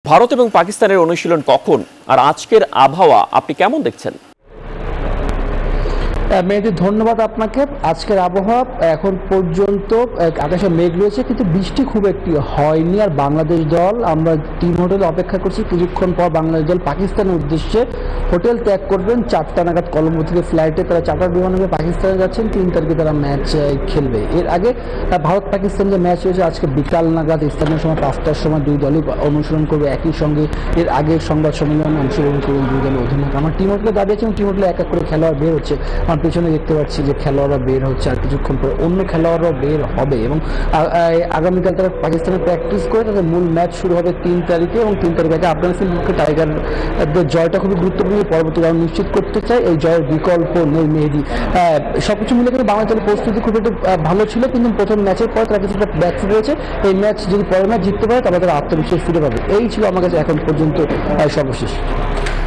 ভারত এবং পাকিস্তানের অনুশীলন কখন আর আজকের আবহাওয়া আপনি কেমন দেখছেন? মেহেদী, ধন্যবাদ আপনাকে। আজকের আবহাওয়া এখন পর্যন্ত আকাশে মেঘ রয়েছে, কিন্তু বৃষ্টি খুব একটি হয়নি। আর বাংলাদেশ দল, আমরা টিম হোটেলে অপেক্ষা করছি, কিছুক্ষণ পর বাংলাদেশ দল পাকিস্তানের উদ্দেশ্যে হোটেল ত্যাগ করবেন। 4টা নাগাদ কলম্বো থেকে ফ্লাইটে তারা চার্টার বিমানে পাকিস্তানে যাচ্ছেন। 3 তারিখে তারা ম্যাচ খেলবে। এর আগে ভারত পাকিস্তান যে ম্যাচ হয়েছে আজকে বিকাল নাগাদ স্থানীয় সময় 5টার সময় দুই দলই অনুসরণ করবে একই সঙ্গে। এর আগে সংবাদ সম্মেলনে অংশগ্রহণ করবেন দুই দলের অধিনায়ক। আমার টিম হোটেলে দাঁড়িয়েছে এবং টিম হোটেলে এক এক করে খেলোয়াড় বের হচ্ছে। আমার পেছনে দেখতে পাচ্ছি যে খেলোয়াড়রা বের হচ্ছে, আর কিছুক্ষণ পরে অন্য খেলোয়াড়রাও বের হবে এবং আগামীকাল তারা পাকিস্তানে প্র্যাকটিস করে তাদের মূল ম্যাচ শুরু হবে 3 তারিখে। এবং 3 তারিখে আগে আফগানিস্তানের পক্ষে টাইগারদের জয়টা খুবই গুরুত্বপূর্ণ, পরবর্তী রাউন্ড নিশ্চিত করতে চায়। এই জয়ের বিকল্প নেই মেহেদী। সবকিছু মিলে কিন্তু বাংলাদেশের প্রস্তুতি খুব একটু ভালো ছিল, কিন্তু প্রথম ম্যাচের পর তারা কিছুটা ব্যাকফুট রয়েছে। এই ম্যাচ যদি পরের ম্যাচ জিততে পারে তবে তারা আত্মবিশ্বাস ফিরে পাবে। এই ছিল আমার কাছে এখন পর্যন্ত সর্বশেষ।